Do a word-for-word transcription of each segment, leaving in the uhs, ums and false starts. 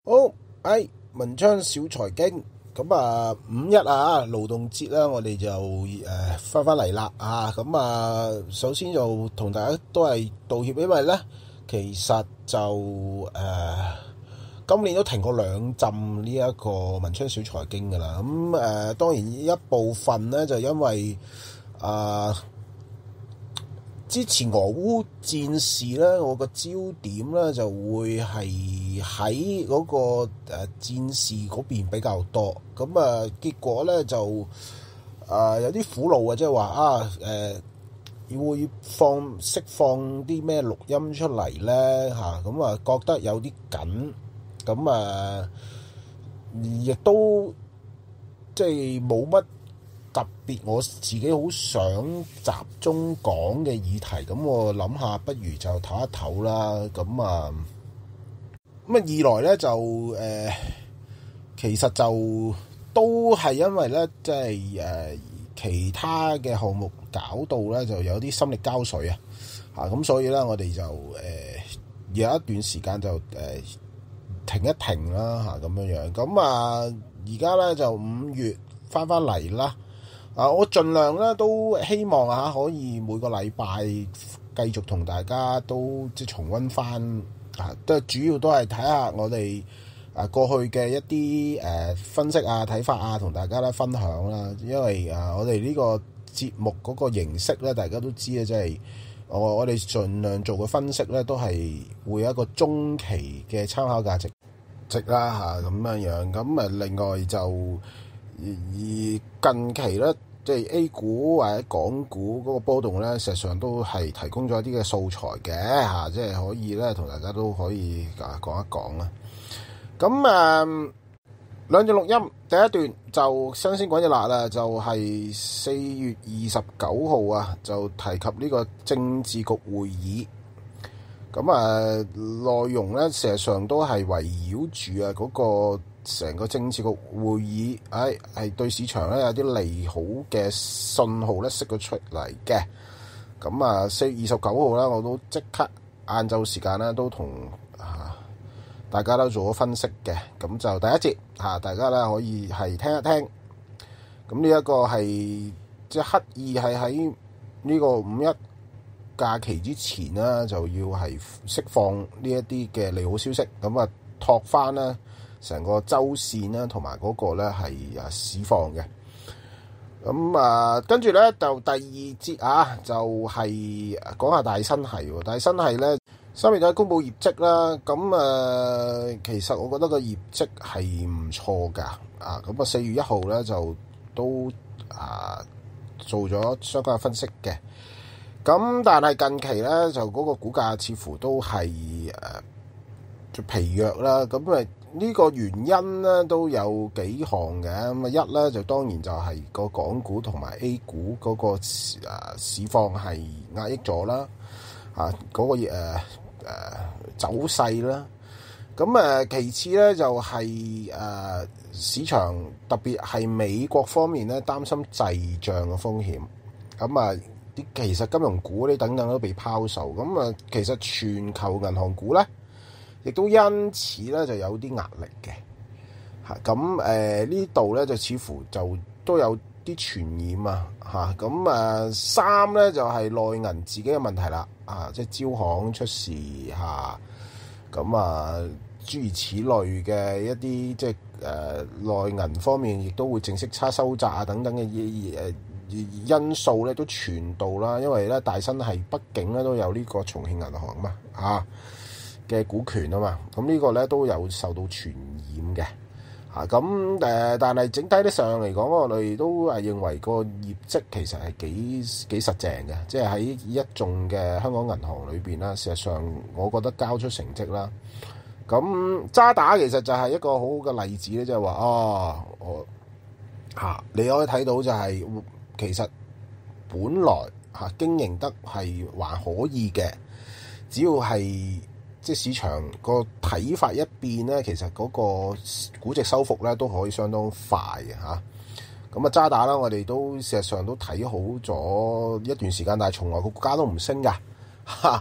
好，哎，文昌小財經，咁啊五一啊勞動節啦，我哋就誒翻翻嚟啦啊，咁啊首先就同大家都係道歉，因為咧其實就誒、呃、今年都停過兩浸呢一個文昌小財經噶啦，咁誒、呃、當然一部分咧就因為啊。呃之前俄烏戰事咧，我個焦點咧就會係喺嗰個誒戰事嗰邊比較多，咁啊結果咧就啊有啲苦惱啊，即係話啊誒會放釋放啲咩錄音出嚟咧嚇，咁啊覺得有啲緊，咁啊亦都即係冇乜特別我自己好想集中講嘅議題，咁我諗下不如就唞一唞啦。咁啊，咁啊二來咧就誒、呃，其實就都係因為咧，即係誒其他嘅項目搞到咧，就有啲心力交瘁啊，嚇咁所以咧，我哋就誒、呃、有一段時間就誒、呃、停一停啦，嚇咁樣樣。咁啊，而家咧就五月翻翻嚟啦。啊！我盡量咧都希望啊，可以每個禮拜繼續同大家都即係重溫翻啊，都係主要都係睇下我哋啊過去嘅一啲誒、呃、分析啊、睇法啊，同大家咧分享啦。因為啊，我哋呢個節目嗰個形式咧，大家都知啊，即係我我哋盡量做嘅分析咧，都係會有一個中期嘅參考價值值啦嚇咁樣樣。咁啊，另外就而而近期咧。即係 A 股或者港股嗰個波動咧，實際上都係提供咗一啲嘅素材嘅嚇，即係可以咧同大家都可以啊講一講啦。咁啊兩段錄音，第一段就新鮮滾熱辣啦，就係四月二十九號啊，就提及呢個政治局會議。咁啊內容咧，事實上都係圍繞住啊嗰個。成個政治局會議，唉、哎，係對市場咧有啲利好嘅信號咧釋咗出嚟嘅。咁啊，四月二十九號啦，我都即刻晏晝時間咧都同啊大家都做咗分析嘅。咁就第一節嚇，大家咧可以係聽一聽。咁呢一個係即係刻意係喺呢個五一假期之前啦，就要係釋放呢一啲嘅利好消息，咁啊托翻咧。成個周線啦，同埋嗰個咧係啊市況嘅。咁啊，跟住咧就第二節啊，就係、是、講下大新系喎。大新系咧三月底公佈業績啦。咁啊，其實我覺得個業績係唔錯㗎。啊，咁啊四月一號咧就都啊做咗相關嘅分析嘅。咁但係近期咧就嗰個股價似乎都係誒、啊、疲弱啦。咁啊〜呢個原因咧都有幾項嘅，咁啊一咧就當然就係個港股同埋 A 股嗰個市況係壓抑咗啦，啊嗰個誒誒走勢啦，咁誒其次咧就係誒市場特別係美國方面咧擔心滯脹嘅風險，咁啊啲其實金融股呢等等都被拋售，咁啊其實全球銀行股咧。亦都因此咧就有啲壓力嘅嚇，咁誒呢度咧就似乎就都有啲傳染啊嚇，咁誒三咧就係內銀自己嘅問題啦啊，即係招行出事嚇，咁啊諸如此類嘅一啲即係誒內銀方面亦都會淨息差收窄啊等等嘅誒因素咧都傳導啦，因為咧大新係畢竟咧都有呢個重慶銀行嘛啊。嘅股權啊嘛，咁呢個咧都有受到傳染嘅嚇，咁、啊、誒，但係整體啲上嚟講，我哋都係認為個業績其實係幾幾實淨嘅，即係喺一眾嘅香港銀行裏邊啦。事實上，我覺得交出成績啦。咁渣打其實就係一個好好嘅例子咧，即係話啊，我嚇、啊、你可以睇到就係、是、其實本來嚇、啊、經營得係還可以嘅，只要係。即係市場個睇法一變咧，其實嗰個估值收復咧都可以相當快嘅嚇。咁啊渣打啦，我哋都事實上都睇好咗一段時間，但係從來個股價都唔升㗎嚇。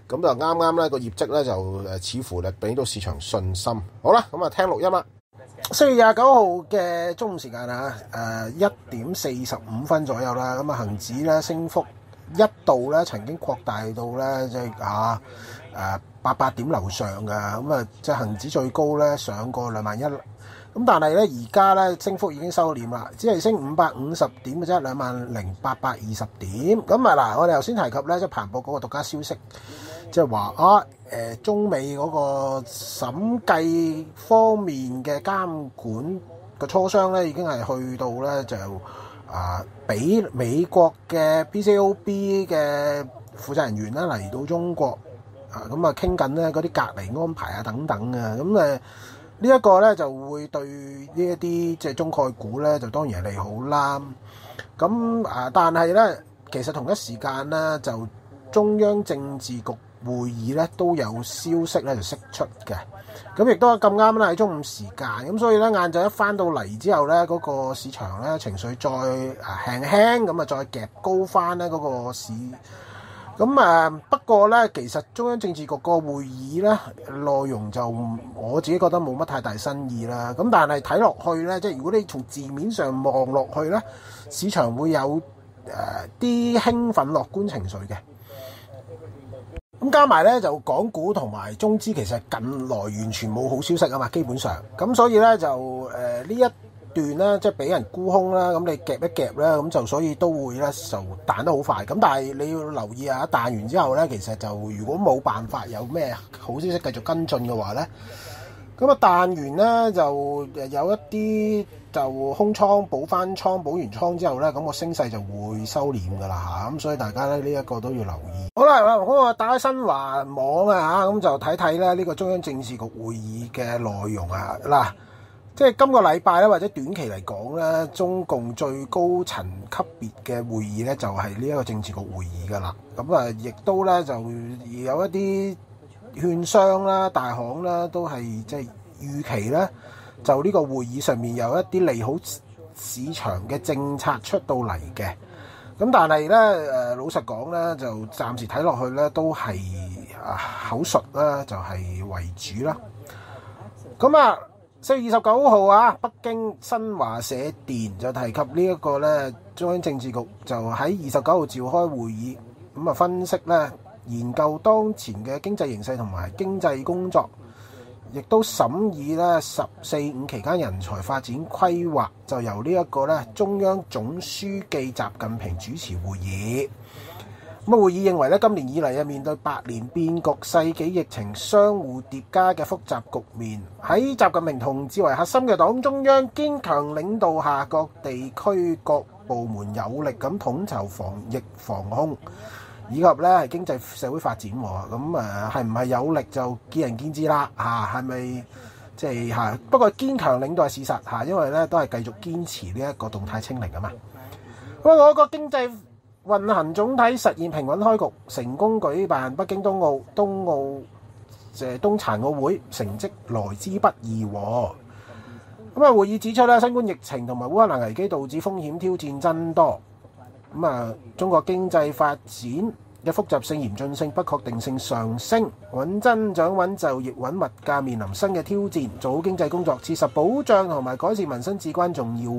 咁就啱啱咧個業績咧就誒似乎咧俾到市場信心。好啦，咁啊聽錄音啦。四月廿九號嘅中午時間啊，誒一點四十五分左右啦，咁啊恆指咧升幅一度咧曾經擴大到咧即係啊誒八百點樓上㗎，咁啊即係恆指最高咧上過兩萬一，咁但係咧而家咧升幅已經收斂啦，只係升五百五十點嘅啫，兩萬零八百二十點。咁啊嗱，我哋頭先提及咧即係彭博嗰個獨家消息。即係話啊，誒中美嗰個審計方面嘅監管嘅磋商咧，已經係去到咧就啊，俾美國嘅 P C O B 嘅負責人員咧嚟到中國啊，咁啊傾緊咧嗰啲隔離安排啊等等嘅，咁誒呢一個咧就會對呢一啲即係中概股咧就當然係利好啦。咁啊，但係咧其實同一時間咧就中央政治局會議咧都有消息咧就釋出嘅，咁亦都咁啱啦喺中午時間，咁所以咧晏晝一翻到嚟之後咧，嗰個市場咧情緒再啊輕輕咁啊再夾高翻咧嗰個市，咁啊不過咧其實中央政治局個會議咧內容就我自己覺得冇乜太大新意啦，咁但係睇落去咧，即係如果你從字面上望落去咧，市場會有誒啲興奮樂觀情緒嘅。咁加埋咧就港股同埋中資其實近來完全冇好消息啊嘛，基本上咁所以咧就誒呢、呃、一段咧即係俾人沽空啦，咁你夾一夾咧，咁就所以都會咧就彈得好快。咁但係你要留意下，彈完之後咧，其實就如果冇辦法有咩好消息繼續跟進嘅話咧，咁啊彈完咧就有一啲就空倉補翻倉，補完倉之後咧，咁個升勢就會收斂噶啦嚇，咁所以大家咧呢一個都要留意。好啦，咁啊打開新華網啊嚇，咁就睇睇咧呢個中央政治局會議嘅內容啊嗱，即係今個禮拜咧或者短期嚟講咧，中共最高層級別嘅會議咧就係呢一個政治局會議噶啦，咁啊亦都咧就有一啲券商啦、大行啦都係即係預期咧。就呢個會議上面有一啲利好市場嘅政策出到嚟嘅，咁但係咧誒老實講咧，就暫時睇落去咧都係啊口述啦，就係為主啦。咁啊，四月二十九號啊，北京新華社電就提及呢一個咧中央政治局就喺二十九號召開會議，咁啊分析咧研究當前嘅經濟形勢同埋經濟工作。亦都審議咧十四五期間人才發展規劃，就由呢一個咧中央總書記習近平主持會議。咁啊，會議認為咧今年以嚟啊，面對百年變局、世紀疫情相互疊加嘅複雜局面，喺習近平同志為核心嘅黨中央堅強領導下，各地區各部門有力咁統籌防疫防控。以及咧係經濟社會發展喎，咁誒係唔係有力就見仁見智啦嚇，係咪即係嚇？不過堅強領導係事實嚇，因為咧都係繼續堅持呢一個動態清零啊嘛。咁啊，我國經濟運行總體實現平穩開局，成功舉辦北京冬奧、冬奧誒冬殘奧會，成績來之不易喎。咁啊，會議指出咧，新冠疫情同埋烏克蘭危機導致風險挑戰增多。咁啊，中國經濟發展嘅複雜性、嚴峻性、不確定性上升，穩增長、穩就業、穩物價面臨新嘅挑戰，做好經濟工作，切實保障同埋改善民生至關重要。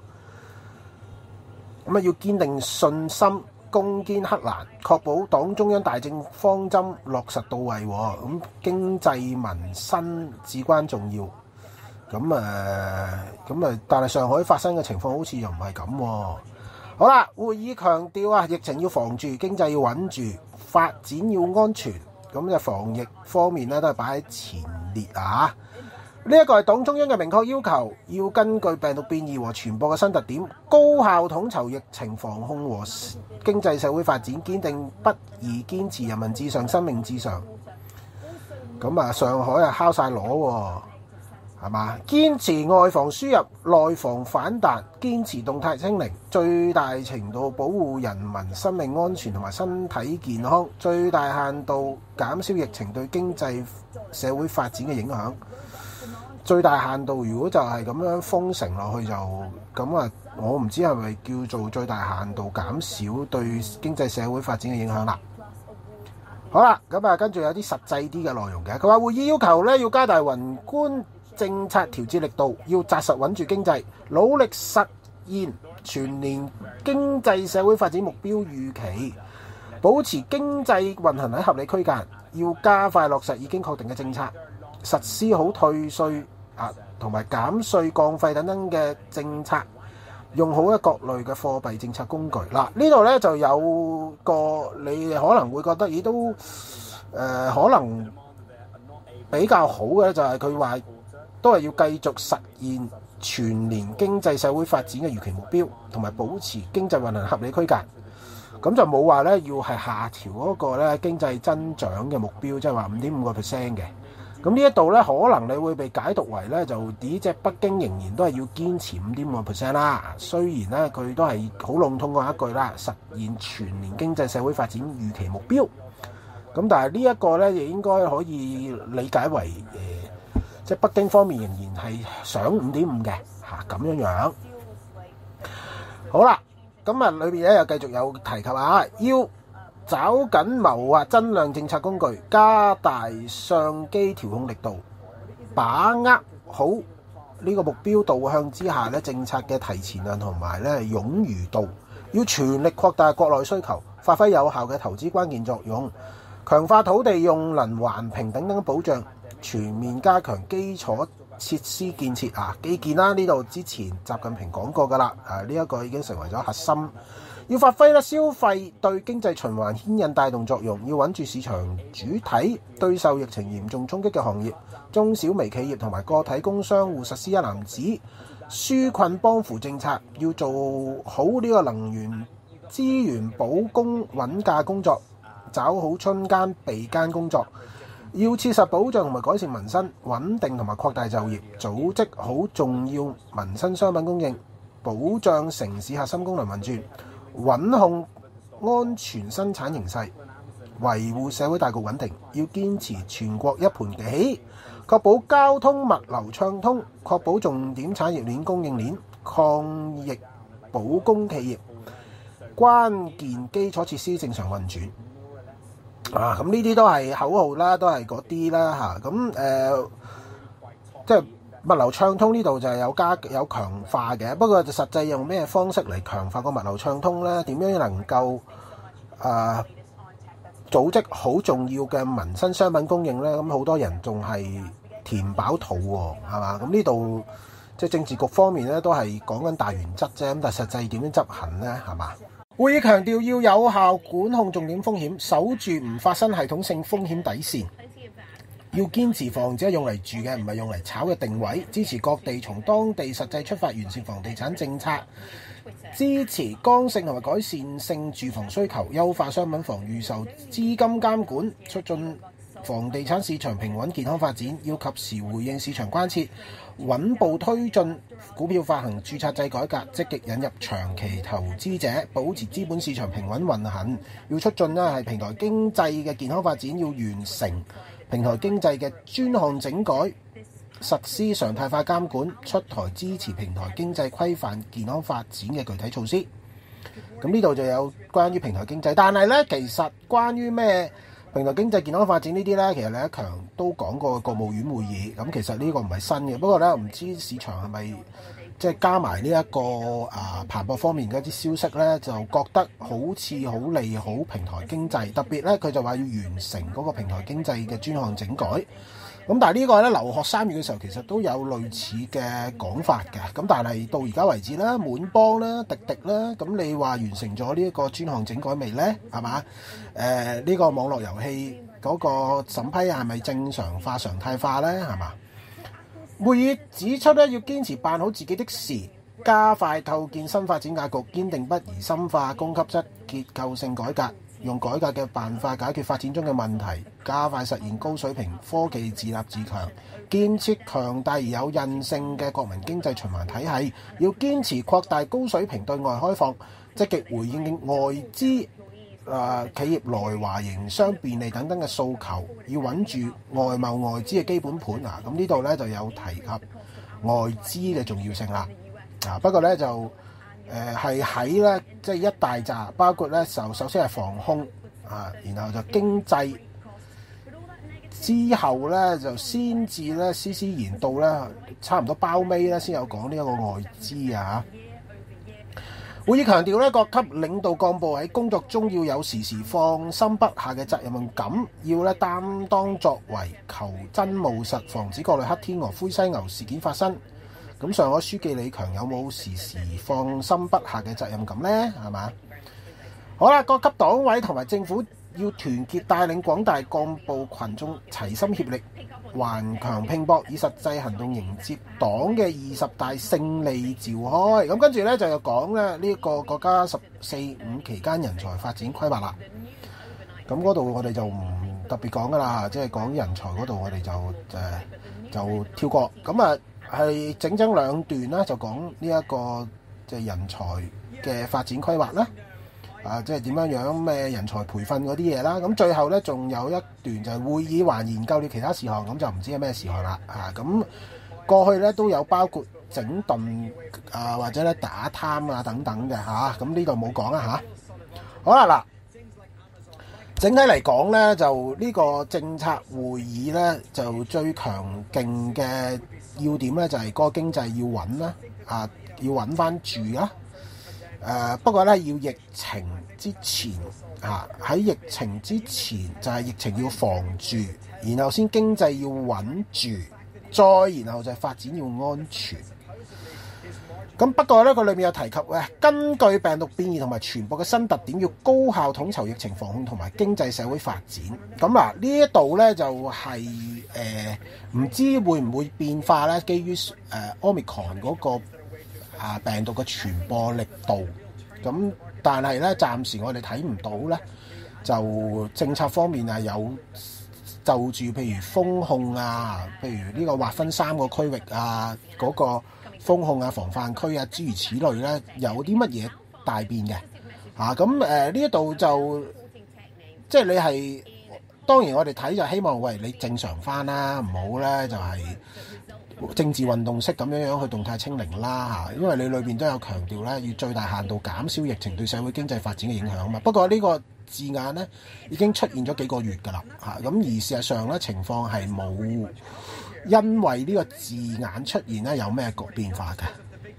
咁啊，要堅定信心，攻堅克難，確保黨中央大政方針落實到位。咁經濟民生至關重要。咁啊，咁啊，但係上海發生嘅情況好似又唔係咁。好啦，會議強調啊，疫情要防住，經濟要穩住，發展要安全，咁就防疫方面咧都係擺喺前列啊！呢一個係黨中央嘅明確要求，要根據病毒變異和傳播嘅新特點，高效統籌疫情防控和經濟社會發展，堅定不移堅持人民至上、生命至上。咁啊，上海啊敲晒鑼喎！係嘛？堅持外防輸入，內防反彈，堅持動態清零，最大程度保護人民生命安全同埋身體健康，最大限度減少疫情對經濟社會發展嘅影響。最大限度如果就係咁樣封城落去就咁啊，我唔知係咪叫做最大限度減少對經濟社會發展嘅影響啦。 好啦，咁啊，跟住有啲實際啲嘅內容嘅。佢話會議要求咧，要加大宏觀政策調節力度，要紮實穩住經濟，努力實現全年經濟社會發展目標預期，保持經濟運行喺合理區間，要加快落實已經確定嘅政策，實施好退稅啊同埋減稅降費等等嘅政策。用好一各類嘅貨幣政策工具。嗱，呢度咧就有個你可能會覺得，咦都誒、呃、可能比較好嘅就係佢話都係要繼續實現全年經濟社會發展嘅預期目標，同埋保持經濟運行合理區間。咁就冇話咧要係下調嗰個咧經濟增長嘅目標，即係話五點五個 percent 嘅。咁呢一度咧，可能你會被解讀為咧，就呢隻北京仍然都係要堅持五點五個 percent 啦。雖然咧，佢都係好籠統講一句啦，實現全年經濟社會發展預期目標。咁但係呢一個咧，亦應該可以理解為誒，即、呃、係、就是、北京方面仍然係想五點五嘅嚇咁樣樣。好啦，咁啊裏邊咧又繼續有提及啊，要找緊謀劃增量政策工具，加大上機調控力度，把握好呢個目標導向之下咧政策嘅提前量同埋咧冗餘度，要全力擴大國內需求，發揮有效嘅投資關鍵作用，強化土地用能環評等等保障，全面加強基礎設施建設啊基建啦，呢度之前習近平講過噶啦，啊呢一個已經成為咗核心。要發揮咧消費對經濟循環牽引帶動作用，要穩住市場主體，對受疫情嚴重衝擊嘅行業、中小微企業同埋個體工商戶實施一籃子紓困幫扶政策，要做好呢個能源資源保供穩價工作，抓好春耕備耕工作，要切實保障同埋改善民生，穩定同埋擴大就業，組織好重要民生商品供應，保障城市核心功能運轉，穩控安全生產形勢，維護社會大局穩定，要堅持全國一盤棋，確保交通物流暢通，確保重點產業鏈供應鏈抗疫保供企業關鍵基礎設施正常運轉。啊，咁呢啲都係口號啦，都係嗰啲啦嚇。咁、啊、誒、呃，即係。物流暢通呢度就係有加有強化嘅，不過就實際用咩方式嚟強化個物流暢通呢？點樣能夠誒、呃、組織好重要嘅民生商品供應呢？咁好多人仲係填飽肚喎，係嘛？咁呢度即係政治局方面咧都係講緊大原則啫，咁但係實際點樣執行呢？係嘛？會議強調要有效管控重點風險，守住唔發生系統性風險底線。要堅持房子係用嚟住嘅，唔係用嚟炒嘅定位，支持各地從當地實際出發完善房地產政策，支持剛性同埋改善性住房需求，優化商品房預售資金監管，促進房地產市場平穩健康發展，要及時回應市場關切，穩步推進股票發行註冊制改革，積極引入長期投資者，保持資本市場平穩運行，要促進呢係平台經濟嘅健康發展，要完成平台經濟嘅專項整改，實施常態化監管，出台支持平台經濟規範健康發展嘅具體措施。咁呢度就有關於平台經濟，但係呢，其實關於咩平台經濟健康發展呢啲呢，其實李克強都講過國務院會議，咁其實呢個唔係新嘅，不過呢，唔知市場係咪即係加埋呢一個啊彭博方面嘅一啲消息呢，就覺得好似好利好平台經濟，特別呢，佢就話要完成嗰個平台經濟嘅專項整改。咁但係呢個咧，留學三月嘅時候其實都有類似嘅講法嘅。咁但係到而家為止啦，滿幫啦、滴滴啦，咁你話完成咗呢一個專項整改未呢？係嘛？誒、呃、呢、這個網絡遊戲嗰個審批係咪正常化、常態化呢？係嘛？會議指出咧，要堅持辦好自己的事，加快構建新發展格局，堅定不移深化供給側結構性改革。用改革嘅辦法解決發展中嘅問題，加快實現高水平科技自立自強，建設強大而有韌性嘅國民經濟循環體系。要堅持擴大高水平對外開放，積極回應外資、呃、企業來華營商便利等等嘅訴求，要穩住外貿外資嘅基本盤啊！咁呢度咧就有提及外資嘅重要性啦。啊，不過咧就誒係喺咧，即係一大紮，包括咧就首先係防控啊，然後就經濟之後咧就先至咧斯斯然到咧差唔多包尾咧先有講呢一個外資啊。會議強調咧，各級領導幹部喺工作中要有時時放心不下嘅責任感，要咧擔當作為，求真務實，防止各類黑天鵝、灰犀牛事件發生。咁上海書記李強有冇時時放心不下嘅責任感呢？係嘛？好啦，各級黨委同埋政府要團結帶領廣大幹部群眾齊心協力，頑強拼搏，以實際行動迎接黨嘅二十大勝利召開。咁跟住咧就又講咧呢一個國家十四五期間人才發展規劃啦。咁嗰度我哋就唔特別講噶啦，即係講人才嗰度我哋就誒、呃、就跳過。咁啊係整整兩段啦，就講呢一個即係人才嘅發展規劃啦。啊，即係點樣樣咩人才培訓嗰啲嘢啦，咁最後咧仲有一段就係會議還研究了其他事項，咁就唔知係咩事項啦。啊，咁過去咧都有包括整頓啊或者咧打貪啊等等嘅嚇，咁呢度冇講啦嚇。好啦嗱，整體嚟講咧就呢個政策會議咧就最強勁嘅要點咧就係個經濟要穩啦，啊要穩翻住啦。誒、呃、不過咧，要疫情之前嚇喺、啊、疫情之前就係疫情要防住，然後先經濟要穩住，再然後就係發展要安全。咁不過咧，佢裏面有提及誒，根據病毒變異同埋傳播嘅新特點，要高效統籌疫情防控同埋經濟社會發展。咁嗱，呢一度咧就係誒唔知會唔會變化咧？基於誒 Omicron 嗰個啊病毒嘅傳播力度，咁但係咧暫時我哋睇唔到咧，就政策方面係有就住譬如封控啊，譬如呢個劃分三個區域啊，嗰個封控啊、防範區啊諸如此類咧，有啲乜嘢大變嘅嚇？咁誒呢一度就即係你係當然我哋睇就希望喂你正常翻啦，唔好咧就係政治運動式咁樣樣去動態清零啦嚇，因為你裏邊都有強調咧，要最大限度減少疫情對社會經濟發展嘅影響啊嘛。不過呢個字眼咧已經出現咗幾個月㗎啦嚇，咁而事實上咧情況係冇因為呢個字眼出現咧有咩個變化嘅。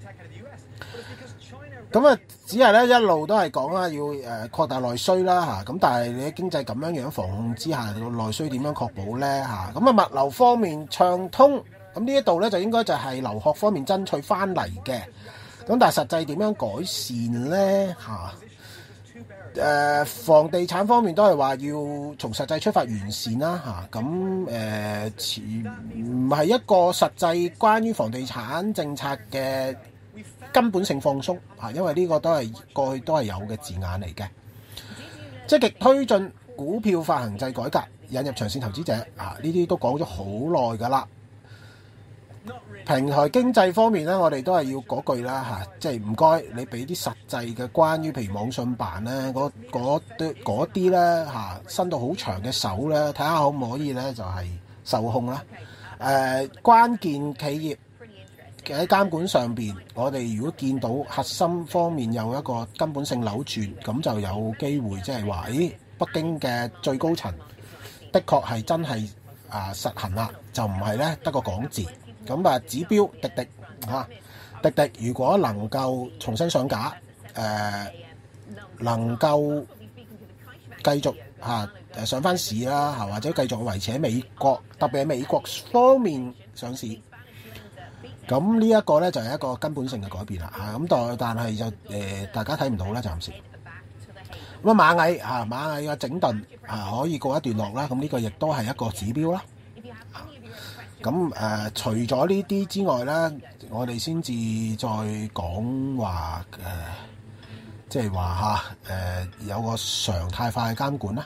咁啊，只係咧一路都係講啦，要誒擴大內需啦嚇，咁但係你經濟咁樣樣防控之下，內需點樣確保咧嚇？咁啊物流方面暢通。咁呢一度咧就應該就係留學方面爭取翻嚟嘅，咁但係實際點樣改善咧嚇？誒、呃、房地產方面都係話要從實際出發完善啦嚇，咁誒唔係一個實際關於房地產政策嘅根本性放鬆嚇，因為呢個都係過去都係有嘅字眼嚟嘅。積極推進股票發行制改革，引入長線投資者啊，呢啲都講咗好耐㗎啦。平台經濟方面咧，我哋都係要嗰句啦嚇，即係唔該你俾啲實際嘅關於譬如網信辦咧，嗰嗰啲嗰啲咧嚇，伸到好長嘅手咧，睇下可唔可以咧就係受控啦。誒、呃、關鍵企業喺監管上邊，我哋如果見到核心方面有一個根本性扭轉，咁就有機會即係話，咦，北京嘅最高層的確係真係啊實行啦，就唔係咧得個講字。咁啊，指標滴滴嚇，滴滴如果能夠重新上架，誒、呃、能夠繼續嚇誒、啊、上翻市啦嚇，或者繼續維持喺美國，特別係美國方面上市。咁呢一個咧就係、是、一個根本性嘅改變啦嚇。咁但但係就誒、呃、大家睇唔到啦，暫時。咁啊螞蟻嚇螞蟻嘅整頓啊可以告一段落啦。咁呢個亦都係一個指標啦。咁誒、呃，除咗呢啲之外咧，我哋先至再講話誒，即係話嚇誒有個常態化嘅監管啦。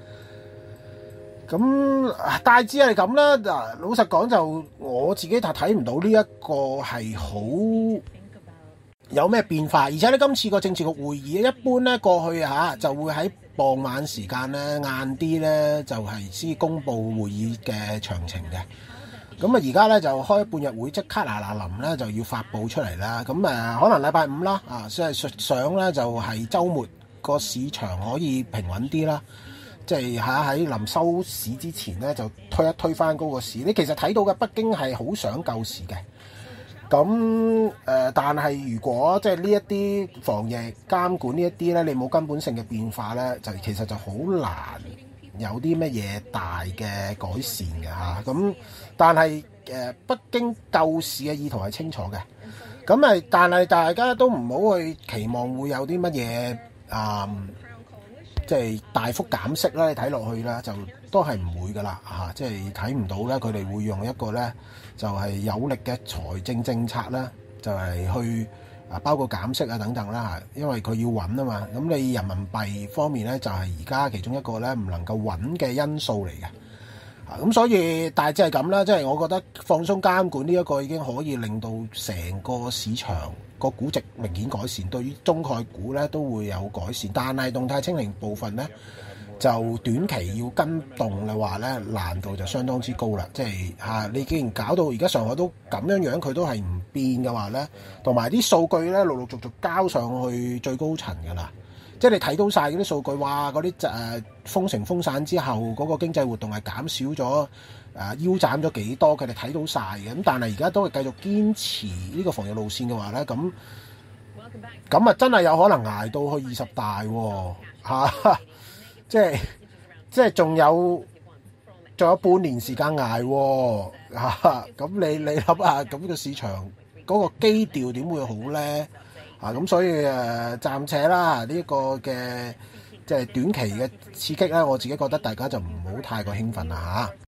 咁大致係咁啦。嗱，老實講就我自己就睇唔到呢一個係好有咩變化，而且咧今次個政治局會議一般咧過去嚇就會喺傍晚時間咧晏啲咧就係先公佈會議嘅詳情嘅。咁啊，而家咧就開半日會，即刻嗱嗱臨咧就要發布出嚟啦。咁誒，可能禮拜五啦，啊，即係上咧就係週末個市場可以平穩啲啦。即係喺喺臨收市之前咧，就推一推翻高個市。你其實睇到嘅北京係好想救市嘅。咁誒、呃，但係如果即係呢一啲防疫監管呢一啲咧，你冇根本性嘅變化咧，就其實就好難有啲乜嘢大嘅改善嘅嚇。咁、啊、但係誒、呃，北京救市嘅意圖係清楚嘅。咁誒，但係大家都唔好去期望會有啲乜嘢啊，即係大幅減息啦。你睇落去啦，就都係唔會噶啦嚇，即係睇唔到咧。佢哋會用一個咧，就係有力嘅財政政策啦，就係去啊，包括減息啊等等啦嚇，因為佢要穩啊嘛。咁你人民幣方面咧，就係而家其中一個咧唔能夠穩嘅因素嚟嘅。咁所以大致係咁啦，即係我覺得放鬆監管呢一個已經可以令到成個市場個估值明顯改善，對於中概股咧都會有改善。但係動態清零部分咧，就短期要跟動嘅話咧，難度就相當之高啦。即係嚇你既然搞到而家上海都咁樣樣，佢都係唔變嘅話咧，同埋啲數據咧陸陸續續交上去最高層㗎啦。即係你睇到晒嗰啲數據，哇！嗰啲誒封城封散之後，嗰、那個經濟活動係減少咗，誒、呃、腰斬咗幾多？佢哋睇到晒嘅。咁但係而家都係繼續堅持呢個防疫路線嘅話咧，咁咁啊真係有可能捱到去二十大喎、啊啊、即係即係仲有仲有半年時間捱喎咁、啊、你你諗下，咁個市場嗰、那個基調點會好咧？啊，咁所以誒暫且啦，呢、這、一個嘅即係短期嘅刺激咧，我自己覺得大家就唔好太過興奮啦嚇。